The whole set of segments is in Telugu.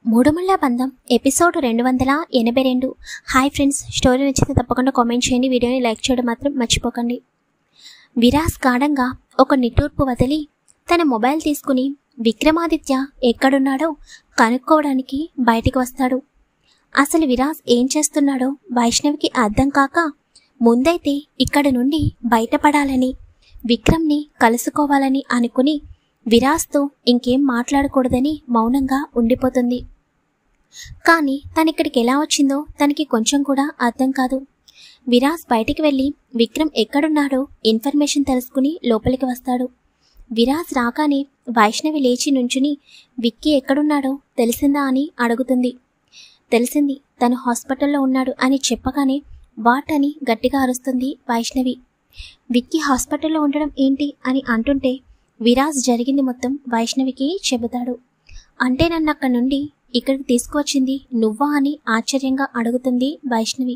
మూడుముళ్ళ బంధం ఎపిసోడ్ 282. హాయ్ ఫ్రెండ్స్, స్టోరీ నచ్చితే తప్పకుండా కామెంట్ చేయండి. వీడియోని లైక్ చేయడం మాత్రం మర్చిపోకండి. విరాస్ గాఢంగా ఒక నిట్టూర్పు వదిలి తన మొబైల్ తీసుకుని విక్రమాదిత్య ఎక్కడున్నాడో కనుక్కోవడానికి బయటికి వస్తాడు. అసలు విరాస్ ఏం చేస్తున్నాడో వైష్ణవికి అర్థం కాక ముందైతే ఇక్కడ నుండి బయటపడాలని, విక్రమ్ని కలుసుకోవాలని అనుకుని విరాస్తో ఇంకేం మాట్లాడకూడదని మౌనంగా ఉండిపోతుంది. కానీ తనిక్కడికి ఎలా వచ్చిందో తనకి కొంచెం కూడా అర్థం కాదు. విరాస్ బయటికి వెళ్ళి విక్రమ్ ఎక్కడున్నాడో ఇన్ఫర్మేషన్ తెలుసుకుని లోపలికి వస్తాడు. విరాస్ రాగానే వైష్ణవి లేచి నుంచుని విక్కీ ఎక్కడున్నాడో తెలిసిందా అని అడుగుతుంది. తెలిసింది, తను హాస్పిటల్లో ఉన్నాడు అని చెప్పగానే వాట్ అని గట్టిగా అరుస్తుంది వైష్ణవి. విక్కీ హాస్పిటల్లో ఉండడం ఏంటి అని అంటుంటే విరాస్ జరిగింది మొత్తం వైష్ణవికి చెబుతాడు. అంటే నన్ను అక్కడి నుండి ఇక్కడికి తీసుకువచ్చింది నువ్వా అని ఆశ్చర్యంగా అడుగుతుంది వైష్ణవి.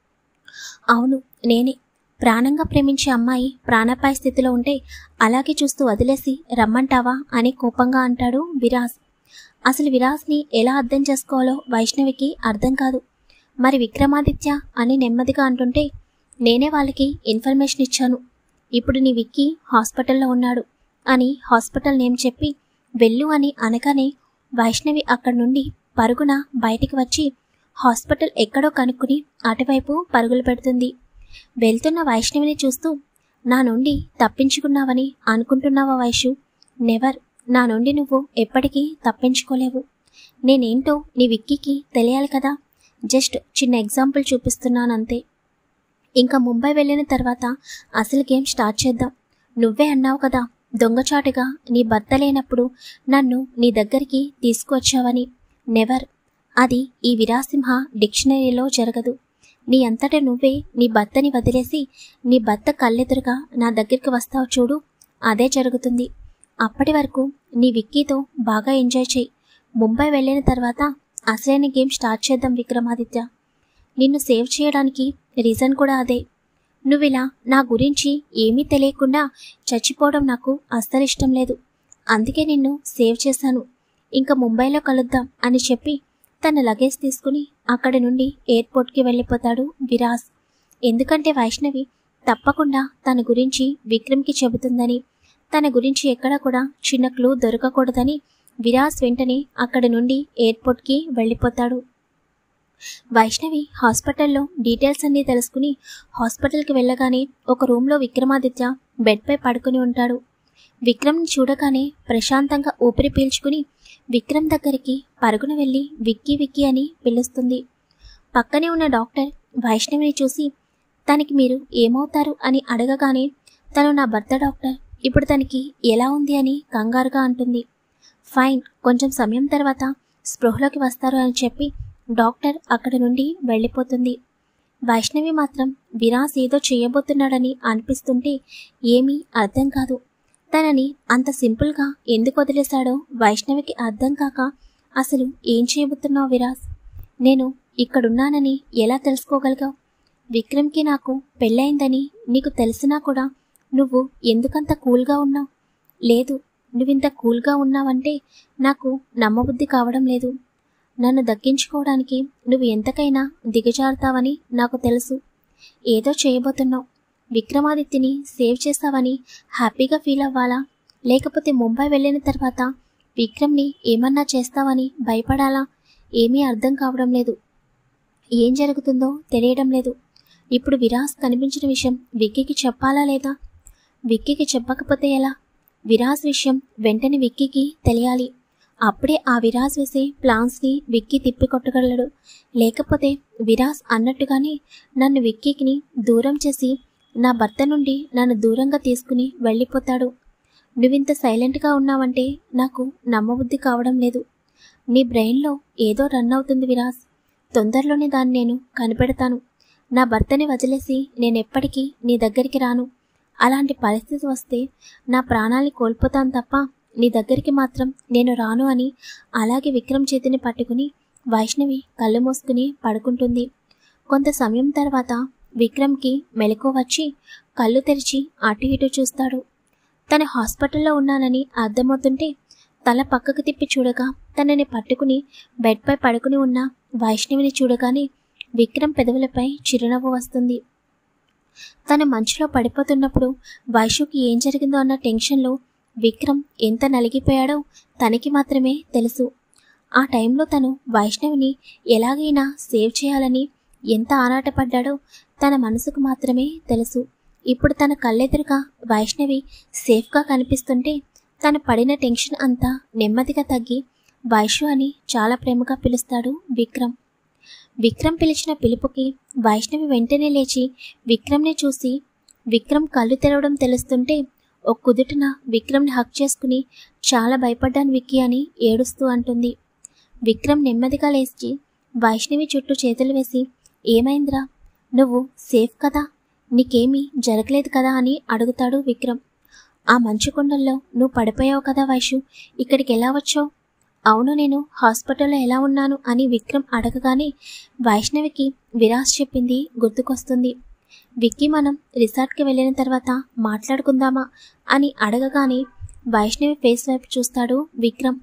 అవును, నేనే. ప్రాణంగా ప్రేమించే అమ్మాయి ప్రాణాపాయ స్థితిలో ఉంటే అలాగే చూస్తూ వదిలేసి రమ్మంటావా అని కోపంగా అంటాడు విరాస్. అసలు విరాస్ని ఎలా అర్థం చేసుకోవాలో వైష్ణవికి అర్థం కాదు. మరి విక్రమాదిత్య అని నెమ్మదిగా అంటుంటే నేనే వాళ్ళకి ఇన్ఫర్మేషన్ ఇచ్చాను. ఇప్పుడు నీ విక్కీ హాస్పిటల్లో ఉన్నాడు అని హాస్పిటల్ నేమ్ చెప్పి వెళ్ళు అని అనగానే వైష్ణవి అక్కడి నుండి పరుగున బయటికి వచ్చి హాస్పిటల్ ఎక్కడో కనుక్కుని అటువైపు పరుగులు పెడుతుంది. వెళ్తున్న వైష్ణవిని చూస్తూ నా నుండి తప్పించుకున్నావని అనుకుంటున్నావా వైషు? నెవర్. నా నుండి నువ్వు ఎప్పటికీ తప్పించుకోలేవు. నేనేంటో నీ విక్కీకి తెలియాలి కదా. జస్ట్ చిన్న ఎగ్జాంపుల్ చూపిస్తున్నానంతే. ఇంకా ముంబై వెళ్ళిన తర్వాత అసలు గేమ్ స్టార్ట్ చేద్దాం. నువ్వే అన్నావు కదా దొంగచాటుగా నీ భర్త లేనప్పుడు నన్ను నీ దగ్గరికి తీసుకువచ్చావని. నెవర్. అది ఈ విరాసింహ డిక్షనరీలో జరగదు. నీ అంతటా నువ్వే నీ భర్తని వదిలేసి నీ భర్త కళ్ళెదురుగా నా దగ్గరికి వస్తావు చూడు, అదే జరుగుతుంది. అప్పటి వరకు నీ విక్కీతో బాగా ఎంజాయ్ చేయి. ముంబై వెళ్ళిన తర్వాత అసలైన గేమ్ స్టార్ట్ చేద్దాం విక్రమాదిత్య. నిన్ను సేవ్ చేయడానికి రీజన్ కూడా అదే. నువ్విలా నా గురించి ఏమీ తెలియకుండా చచ్చిపోవడం నాకు అస్సలు ఇష్టం లేదు. అందుకే నిన్ను సేవ్ చేశాను. ఇంకా ముంబైలో కలుద్దాం అని చెప్పి తన లగేజ్ తీసుకుని అక్కడి నుండి ఎయిర్పోర్ట్కి వెళ్ళిపోతాడు విరాస్. ఎందుకంటే వైష్ణవి తప్పకుండా తన గురించి విక్రమ్కి చెబుతుందని, తన గురించి ఎక్కడా కూడా చిన్న క్లూ దొరకకూడదని విరాస్ వెంటనే అక్కడి నుండి ఎయిర్పోర్ట్కి వెళ్ళిపోతాడు. వైష్ణవి హాస్పిటల్లో డీటెయిల్స్ అన్నీ తెలుసుకుని హాస్పిటల్కి వెళ్ళగానే ఒక రూమ్లో విక్రమాదిత్య బెడ్పై పడుకుని ఉంటాడు. విక్రమ్ని చూడగానే ప్రశాంతంగా ఊపిరి పీల్చుకుని విక్రమ్ దగ్గరికి పరుగున వెళ్ళి విక్కీ విక్కీ అని పిలుస్తుంది. పక్కనే ఉన్న డాక్టర్ వైష్ణవిని చూసి తనకి మీరు ఏమవుతారు అని అడగగానే తను నా భర్త డాక్టర్, ఇప్పుడు తనకి ఎలా ఉంది అని కంగారుగా అంటుంది. ఫైన్, కొంచెం సమయం తర్వాత స్పృహలోకి వస్తారు అని చెప్పి డాక్టర్ అక్కడి నుండి వెళ్ళిపోతుంది. వైష్ణవి మాత్రం విరాస్ ఏదో చేయబోతున్నాడని అనిపిస్తుంటే ఏమీ అర్థం కాదు. తనని అంత సింపుల్గా ఎందుకు వదిలేశాడో వైష్ణవికి అర్థం కాక అసలు ఏం చేయబోతున్నావు విరాస్? నేను ఇక్కడున్నానని ఎలా తెలుసుకోగలిగావు? విక్రమ్కి నాకు పెళ్ళయిందని నీకు తెలిసినా కూడా నువ్వు ఎందుకంత కూల్గా ఉన్నావు? లేదు, నువ్వింత కూల్గా ఉన్నావంటే నాకు నమ్మబుద్ధి కావడం లేదు. నన్ను దక్కించుకోవడానికి నువ్వు ఎంతకైనా దిగజారుతావని నాకు తెలుసు. ఏదో చేయబోతున్నావు. విక్రమాదిత్యని సేవ్ చేస్తావని హ్యాపీగా ఫీల్ అవ్వాలా, లేకపోతే ముంబై వెళ్ళిన తర్వాత విక్రమ్ని ఏమన్నా చేస్తావని భయపడాలా? ఏమీ అర్థం కావడం లేదు. ఏం జరుగుతుందో తెలియడం లేదు. ఇప్పుడు విరాస్ కనిపించిన విషయం విక్కీకి చెప్పాలా లేదా? విక్కీకి చెప్పకపోతే ఎలా? విరాస్ విషయం వెంటనే విక్కీకి తెలియాలి. అప్పుడే ఆ విరాస్ వేసే ప్లాన్స్ని విక్కీ తిప్పికొట్టగలడు. లేకపోతే విరాస్ అన్నట్టుగానే నన్ను విక్కీకి దూరం చేసి నా భర్త నుండి నన్ను దూరంగా తీసుకుని వెళ్ళిపోతాడు. నువ్వింత సైలెంట్గా ఉన్నావంటే నాకు నమ్మబుద్ధి కావడం లేదు. నీ బ్రెయిన్లో ఏదో రన్ అవుతుంది విరాస్. తొందరలోనే దాన్ని నేను కనిపెడతాను. నా భర్తని వదిలేసి నేనెప్పటికీ నీ దగ్గరికి రాను. అలాంటి పరిస్థితి వస్తే నా ప్రాణాల్ని కోల్పోతాను తప్ప నీ దగ్గరికి మాత్రం నేను రాను అని అలాగే విక్రమ్ చేతిని పట్టుకుని వైష్ణవి కళ్ళు మూసుకుని పడుకుంటుంది. కొంత సమయం తర్వాత విక్రమ్కి మెలకువ వచ్చి కళ్ళు తెరిచి అటు ఇటు చూస్తాడు. తను హాస్పిటల్లో ఉన్నానని అర్థమవుతుంటే తల పక్కకు తిప్పి చూడగా తనని పట్టుకుని బెడ్పై పడుకుని ఉన్న వైష్ణవిని చూడగానే విక్రమ్ పెదవులపై చిరునవ్వు వస్తుంది. తను మంచులో పడిపోతున్నప్పుడు వైషుకి ఏం జరిగిందో అన్న టెన్షన్లో విక్రమ్ ఎంత నలిగిపోయాడో తనకి మాత్రమే తెలుసు. ఆ టైంలో తను వైష్ణవిని ఎలాగైనా సేవ్ చేయాలని ఎంత ఆరాటపడ్డాడో తన మనసుకు మాత్రమే తెలుసు. ఇప్పుడు తన కళ్ళెదురుగా వైష్ణవి సేఫ్గా కనిపిస్తుంటే తను పడిన టెన్షన్ అంతా నెమ్మదిగా తగ్గి వైషు అని చాలా ప్రేమగా పిలుస్తాడు విక్రమ్. విక్రమ్ పిలిచిన పిలుపుకి వైష్ణవి వెంటనే లేచి విక్రమ్ని చూసి విక్రమ్ కళ్ళు తెరవడం తెలుస్తుంటే ఒక కుదుటన విక్రమ్ని హక్ చేసుకుని చాలా భయపడ్డాను విక్కీ అని ఏడుస్తూ అంటుంది. విక్రమ్ నెమ్మదిగా లేచి వైష్ణవి చుట్టూ చేతులు వేసి ఏమైందిరా, నువ్వు సేఫ్ కదా, నీకేమీ జరగలేదు కదా అని అడుగుతాడు విక్రమ్. ఆ మంచు కొండల్లో నువ్వు పడిపోయావు కదా వైషు, ఇక్కడికి ఎలా వచ్చావు? అవును, నేను హాస్పిటల్లో ఎలా ఉన్నాను అని విక్రమ్ అడగగానే వైష్ణవికి విరాజ్ చెప్పింది గుర్తుకొస్తుంది. విక్కీ మనం రిసార్ట్కి వెళ్ళిన తర్వాత మాట్లాడుకుందామా అని అడగగానే వైష్ణవి ఫేస్ వైపు చూస్తాడు విక్రమ్.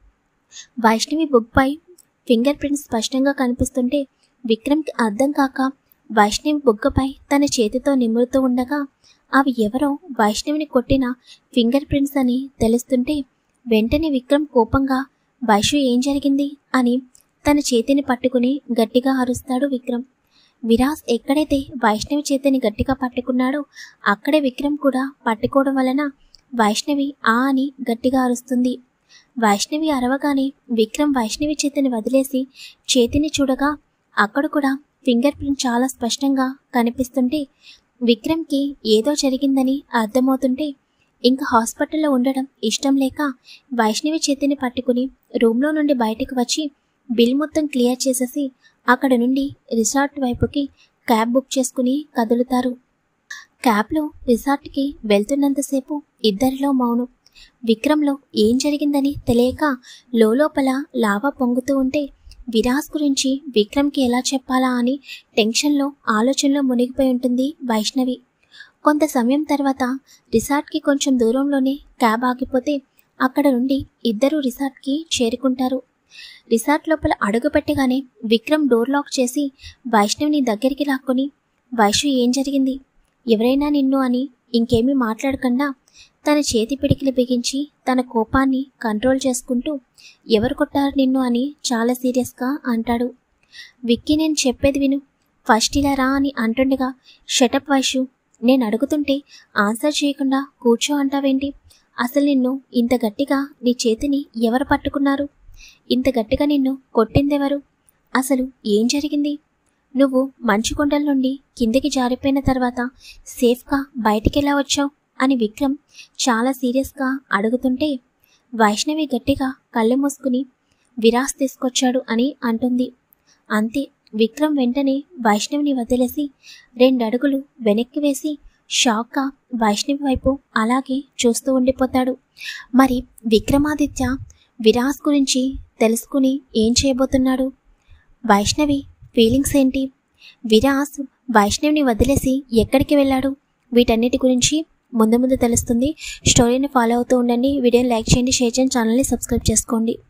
వైష్ణవి బుక్పై ఫింగర్ ప్రింట్స్ స్పష్టంగా కనిపిస్తుంటే విక్రమ్కి అర్థం కాక వైష్ణవి బుగ్గపై తన చేతితో నిమురుతూ ఉండగా అవి ఎవరో వైష్ణవిని కొట్టిన ఫింగర్ ప్రింట్స్ అని తెలుస్తుంటే వెంటనే విక్రమ్ కోపంగా వైషు ఏం జరిగింది అని తన చేతిని పట్టుకుని గట్టిగా అరుస్తాడు విక్రమ్. విరాజ్ ఎక్కడైతే వైష్ణవి చేతిని గట్టిగా పట్టుకున్నాడో అక్కడే విక్రమ్ కూడా పట్టుకోవడం వలన వైష్ణవి ఆ అని గట్టిగా అరుస్తుంది. వైష్ణవి అరవగానే విక్రమ్ వైష్ణవి చేతిని వదిలేసి చేతిని చూడగా అక్కడ కూడా ఫింగర్ ప్రింట్ చాలా స్పష్టంగా కనిపిస్తుంటే విక్రమ్కి ఏదో జరిగిందని అర్థమవుతుంటే ఇంకా హాస్పిటల్లో ఉండడం ఇష్టం లేక వైష్ణవి చేతిని పట్టుకుని రూమ్లో నుండి బయటకు వచ్చి బిల్ మొత్తం క్లియర్ చేసేసి అక్కడ నుండి రిసార్ట్ వైపుకి క్యాబ్ బుక్ చేసుకుని కదులుతారు. క్యాబ్లో రిసార్ట్కి వెళ్తున్నంతసేపు ఇద్దరిలో మౌనం. విక్రమ్లో ఏం జరిగిందని తెలియక లోపల లావా పొంగుతూ ఉంటే విరాజ్ గురించి విక్రమ్కి ఎలా చెప్పాలా అని టెన్షన్లో ఆలోచనలో మునిగిపోయి ఉంటుంది వైష్ణవి. కొంత సమయం తర్వాత రిసార్ట్కి కొంచెం దూరంలోనే క్యాబ్ ఆగిపోతే అక్కడ నుండి ఇద్దరు రిసార్ట్కి చేరుకుంటారు. రిసార్ట్ లోపల అడుగుపెట్టగానే విక్రమ్ డోర్ లాక్ చేసి వైష్ణవిని దగ్గరికి లాక్కొని వైషు ఏం జరిగింది, ఎవరైనా నిన్ను అని ఇంకేమీ మాట్లాడకుండా తన చేతి పిడికిలు బిగించి తన కోపాన్ని కంట్రోల్ చేసుకుంటూ ఎవరు కొట్టారు నిన్ను అని చాలా సీరియస్గా అంటాడు. విక్కీ నేను చెప్పేది విను, ఫస్ట్ ఇలా రా అని అంటుండగా షటప్ వైషు, నేను అడుగుతుంటే ఆన్సర్ చేయకుండా కూర్చో అంటావేంటి, అసలు నిన్ను ఇంత గట్టిగా నీ చేతిని ఎవరు పట్టుకున్నారు, ఇంత గట్టిగా నిన్ను కొట్టిందెవరు, అసలు ఏం జరిగింది, నువ్వు మంచు కొండల నుండి కిందకి జారిపోయిన తర్వాత సేఫ్గా బయటికి ఎలా వచ్చావు అని విక్రమ్ చాలా సీరియస్గా అడుగుతుంటే వైష్ణవి గట్టిగా కళ్ళు మూసుకుని విరాజ్ తీసుకొచ్చాడు అని అంటుంది. అంతే, విక్రమ్ వెంటనే వైష్ణవిని వదిలేసి 2 అడుగులు వెనక్కి వేసి షాక్గా వైష్ణవి వైపు అలాగే చూస్తూ ఉండిపోతాడు. మరి విక్రమాదిత్య విరాజ్ గురించి తెలుసుకుని ఏం చేయబోతున్నాడు, వైష్ణవి ఫీలింగ్స్ ఏంటి, విరాజ్ వైష్ణవిని వదిలేసి ఎక్కడికి వెళ్ళాడు, వీటన్నిటి గురించి ముందు తెలుస్తుంది. స్టోరీని ఫాలో అవుతూ ఉండండి. వీడియోని లైక్ చేయండి, షేర్ చేయండి, ఛానల్ని సబ్స్క్రైబ్ చేసుకోండి.